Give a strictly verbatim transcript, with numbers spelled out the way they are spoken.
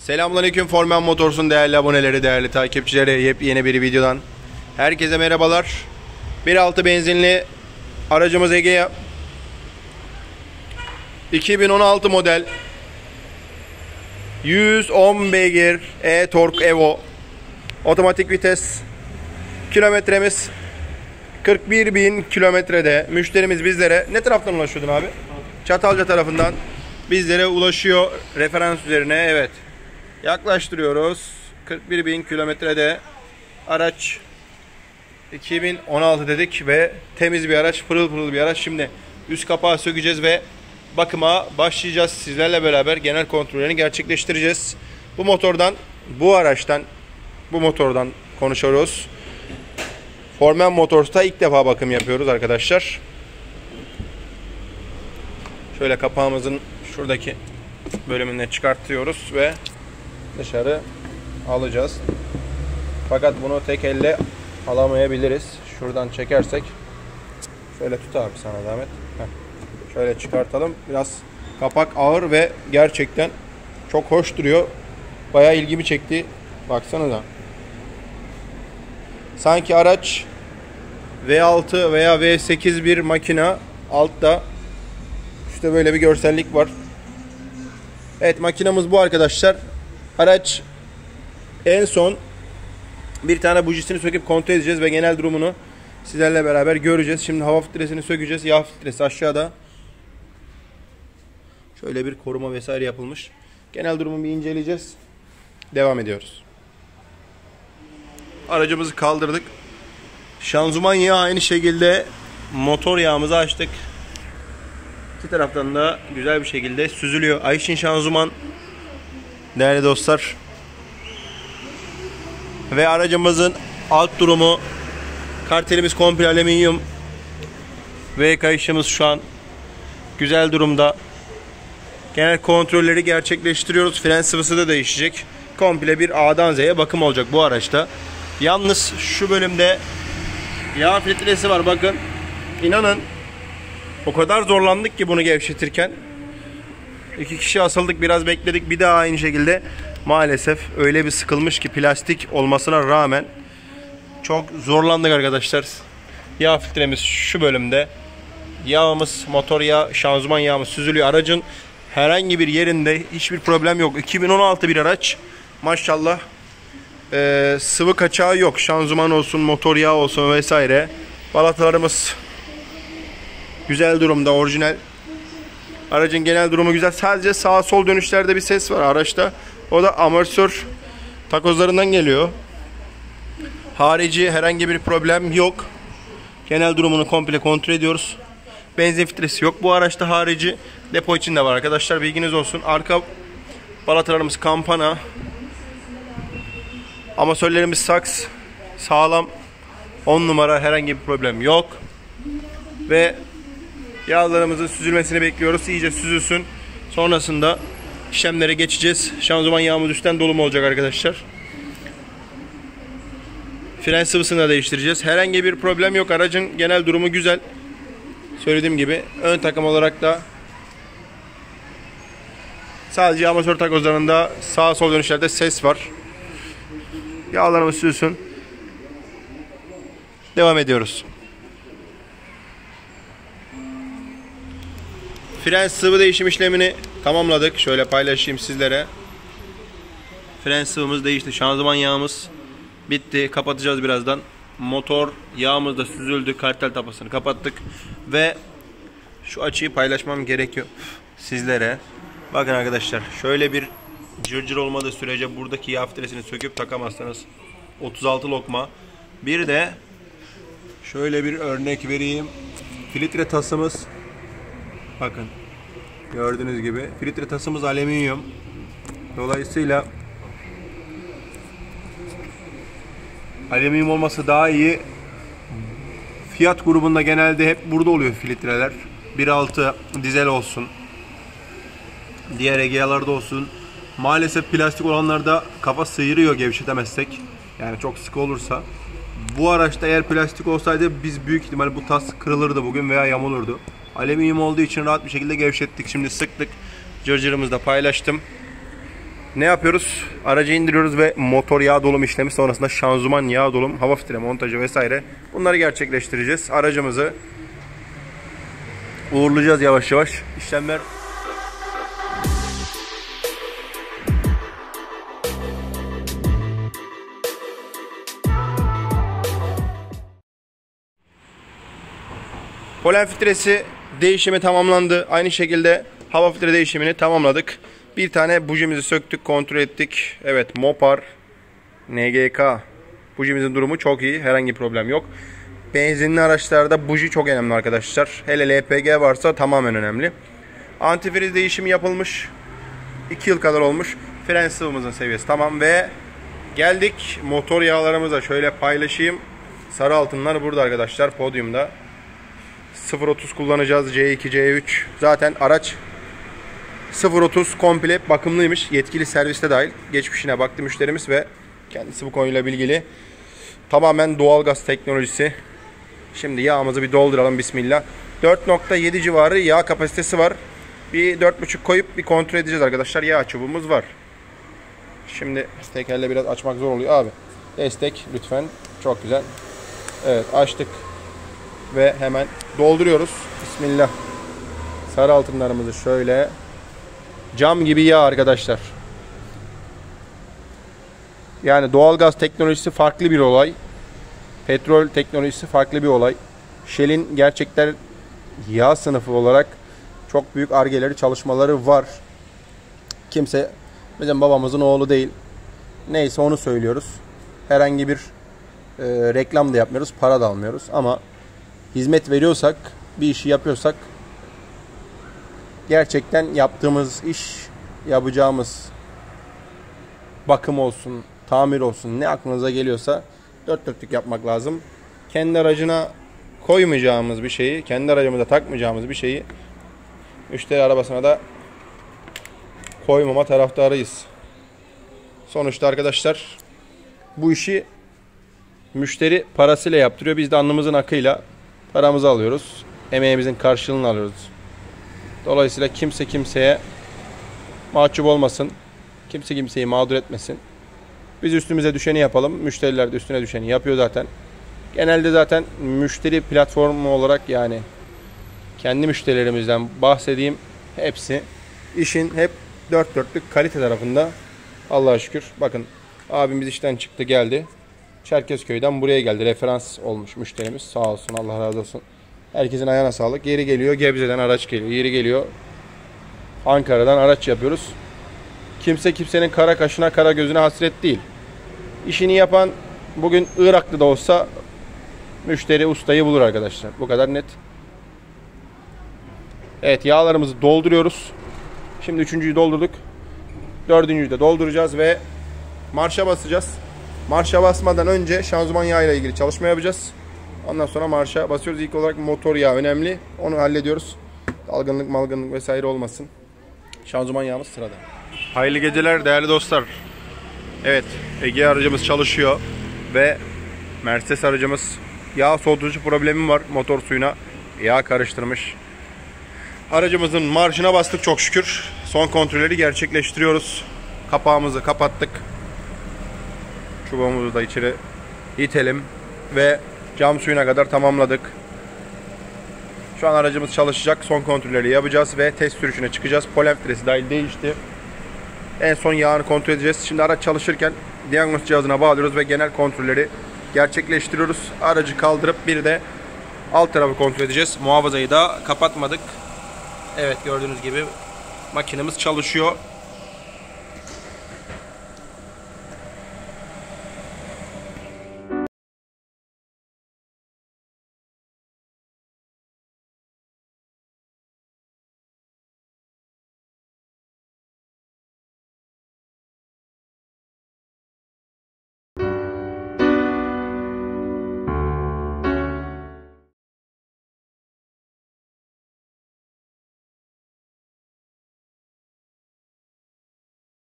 Selamünaleyküm Formen Motors'un değerli aboneleri, değerli takipçileri, yepyeni bir videodan herkese merhabalar. bir nokta altı benzinli aracımız Egea. iki bin on altı model. yüz on beygir e-torque Evo. Otomatik vites. Kilometremiz kırk bir bin kilometrede. Müşterimiz bizlere ne taraftan ulaşıyordun abi? Çatalca tarafından bizlere ulaşıyor. Referans üzerine, evet. Yaklaştırıyoruz. kırk bir bin kilometrede araç. iki bin on altı dedik ve temiz bir araç, pırıl pırıl bir araç. Şimdi üst kapağı sökeceğiz ve bakıma başlayacağız. Sizlerle beraber genel kontrollerini gerçekleştireceğiz. Bu motordan, bu araçtan, bu motordan konuşuyoruz. Formen Motors'ta ilk defa bakım yapıyoruz arkadaşlar. Şöyle kapağımızın şuradaki bölümünü çıkartıyoruz ve dışarı alacağız. Fakat bunu tek elle alamayabiliriz. Şuradan çekersek, şöyle tut abi sana zahmet. Heh. Şöyle çıkartalım. Biraz kapak ağır ve gerçekten çok hoş duruyor. Bayağı ilgimi çekti. Baksanıza. Sanki araç V altı veya V sekiz bir makina, altta işte böyle bir görsellik var. Evet, makinamız bu arkadaşlar. Araç en son bir tane bujisini söküp kontrol edeceğiz ve genel durumunu sizlerle beraber göreceğiz. Şimdi hava filtresini sökeceğiz. Yağ filtresi aşağıda. Şöyle bir koruma vesaire yapılmış. Genel durumu bir inceleyeceğiz. Devam ediyoruz. Aracımızı kaldırdık. Şanzıman yağı aynı şekilde, motor yağımızı açtık. İki taraftan da güzel bir şekilde süzülüyor. Ayşin şanzıman, değerli dostlar. Ve aracımızın alt durumu, kartelimiz komple alüminyum ve kayışımız şu an güzel durumda. Genel kontrolleri gerçekleştiriyoruz. Fren sıvısı da değişecek. Komple bir A'dan Z'ye bakım olacak bu araçta. Yalnız şu bölümde yağ filtresi var, bakın. İnanın o kadar zorlandık ki bunu gevşetirken. İki kişi asıldık, biraz bekledik, bir daha aynı şekilde. Maalesef öyle bir sıkılmış ki plastik olmasına rağmen çok zorlandık arkadaşlar. Yağ filtremiz şu bölümde. Yağımız, motor yağı, şanzıman yağımız süzülüyor. Aracın herhangi bir yerinde hiçbir problem yok. iki bin on altı bir araç. Maşallah. Ee, sıvı kaçağı yok. Şanzıman olsun, motor yağı olsun vesaire. Balatalarımız güzel durumda, orijinal. Aracın genel durumu güzel. Sadece sağ sol dönüşlerde bir ses var araçta. O da amortisör takozlarından geliyor. Harici herhangi bir problem yok. Genel durumunu komple kontrol ediyoruz. Benzin filtresi yok bu araçta, harici. Depo içinde var arkadaşlar, bilginiz olsun. Arka balatalarımız kampana. Amatörlerimiz saks. Sağlam. on numara, herhangi bir problem yok. Ve yağlarımızın süzülmesini bekliyoruz. İyice süzülsün. Sonrasında işlemlere geçeceğiz. Şanzıman yağımız üstten dolum olacak arkadaşlar. Fren sıvısını da değiştireceğiz. Herhangi bir problem yok. Aracın genel durumu güzel. Söylediğim gibi ön takım olarak da sadece amatör takozlarında sağ sol dönüşlerde ses var. Yağlarımız süzülsün. Devam ediyoruz. Fren sıvı değişim işlemini tamamladık. Şöyle paylaşayım sizlere. Fren sıvımız değişti. Şanzıman yağımız bitti. Kapatacağız birazdan. Motor yağımız da süzüldü. Kartel tapasını kapattık. Ve şu açıyı paylaşmam gerekiyor sizlere. Bakın arkadaşlar, şöyle bir cırcır olmadığı sürece buradaki yağ filtresini söküp takamazsınız. otuz altı lokma. Bir de şöyle bir örnek vereyim. Filtre tasımız, bakın gördüğünüz gibi filtre tasımız alüminyum. Dolayısıyla alüminyum olması daha iyi. Fiat grubunda genelde hep burada oluyor filtreler. bir nokta altı dizel olsun, diğer Egea'larda olsun. Maalesef plastik olanlarda kafa sıyırıyor gevşetemezsek. Yani çok sıkı olursa. Bu araçta eğer plastik olsaydı biz büyük ihtimal bu tas kırılırdı bugün veya yamulurdu. Alüminyum olduğu için rahat bir şekilde gevşettik. Şimdi sıktık. Cırcırımızı da paylaştım. Ne yapıyoruz? Aracı indiriyoruz ve motor yağ dolum işlemi sonrasında şanzıman yağ dolum, hava filtre montajı vesaire bunları gerçekleştireceğiz. Aracımızı uğurlayacağız yavaş yavaş. İşlemler polen filtresi değişimi tamamlandı. Aynı şekilde hava filtre değişimini tamamladık. Bir tane bujimizi söktük, kontrol ettik. Evet, Mopar N G K bujimizin durumu çok iyi. Herhangi bir problem yok. Benzinli araçlarda buji çok önemli arkadaşlar. Hele L P G varsa tamamen önemli. Antifriz değişimi yapılmış. iki yıl kadar olmuş. Fren sıvımızın seviyesi tamam ve geldik motor yağlarımıza. Şöyle paylaşayım. Sarı altınlar burada arkadaşlar, podyumda. sıfır otuz kullanacağız. C iki, C üç. Zaten araç sıfır otuz komple bakımlıymış. Yetkili serviste dahil. Geçmişine baktı müşterimiz ve kendisi bu konuyla bilgili. Tamamen doğalgaz teknolojisi. Şimdi yağımızı bir dolduralım bismillah. dört nokta yedi civarı yağ kapasitesi var. Bir dört buçuk koyup bir kontrol edeceğiz arkadaşlar. Yağ çubuğumuz var. Şimdi tekerle biraz açmak zor oluyor abi. Destek lütfen. Çok güzel. Evet, açtık. Ve hemen dolduruyoruz. Bismillah. Sarı altınlarımızı şöyle. Cam gibi yağ arkadaşlar. Yani doğalgaz teknolojisi farklı bir olay. Petrol teknolojisi farklı bir olay. Shell'in gerçekten yağ sınıfı olarak çok büyük argeleri, çalışmaları var. Kimse bizim babamızın oğlu değil. Neyse onu söylüyoruz. Herhangi bir e, reklam da yapmıyoruz, para da almıyoruz. Ama hizmet veriyorsak, bir işi yapıyorsak gerçekten yaptığımız iş, yapacağımız bakım olsun, tamir olsun, ne aklınıza geliyorsa dört dörtlük yapmak lazım. Kendi aracına koymayacağımız bir şeyi, kendi aracımıza takmayacağımız bir şeyi müşteri arabasına da koymama taraftarıyız. Sonuçta arkadaşlar bu işi müşteri parasıyla yaptırıyor. Biz de alnımızın akıyla paramızı alıyoruz. Emeğimizin karşılığını alıyoruz. Dolayısıyla kimse kimseye mahcup olmasın. Kimse kimseyi mağdur etmesin. Biz üstümüze düşeni yapalım. Müşteriler de üstüne düşeni yapıyor zaten. Genelde zaten müşteri platformu olarak, yani kendi müşterilerimizden bahsedeyim. Hepsi işin hep dört dörtlük kalite tarafında. Allah'a şükür. Bakın abimiz işten çıktı geldi. Çerkezköy'den buraya geldi. Referans olmuş müşterimiz. Sağ olsun, Allah razı olsun. Herkesin ayağına sağlık. Yeri geliyor Gebze'den araç geliyor. Yeri geliyor Ankara'dan araç yapıyoruz. Kimse kimsenin kara kaşına, kara gözüne hasret değil. İşini yapan bugün Iraklı da olsa müşteri ustayı bulur arkadaşlar. Bu kadar net. Evet, yağlarımızı dolduruyoruz. Şimdi üçüncüyü doldurduk. Dördüncüyü de dolduracağız ve marşa basacağız. Marşa basmadan önce şanzıman yağı ile ilgili çalışma yapacağız. Ondan sonra marşa basıyoruz. İlk olarak motor yağı önemli. Onu hallediyoruz. Dalgınlık, malgınlık vesaire olmasın. Şanzıman yağımız sırada. Hayırlı geceler değerli dostlar. Evet, Ege aracımız çalışıyor ve Mercedes aracımız yağ soğutucu problemi var. Motor suyuna yağ karıştırmış. Aracımızın marşına bastık çok şükür. Son kontrolleri gerçekleştiriyoruz. Kapağımızı kapattık. Çubuğumuzu da içeri itelim ve cam suyuna kadar tamamladık. Şu an aracımız çalışacak. Son kontrolleri yapacağız ve test sürüşüne çıkacağız. Polen filtresi dahil değişti. En son yağını kontrol edeceğiz. Şimdi araç çalışırken diagnostik cihazına bağlıyoruz ve genel kontrolleri gerçekleştiriyoruz. Aracı kaldırıp bir de alt tarafı kontrol edeceğiz. Muhafazayı da kapatmadık. Evet, gördüğünüz gibi makinemiz çalışıyor.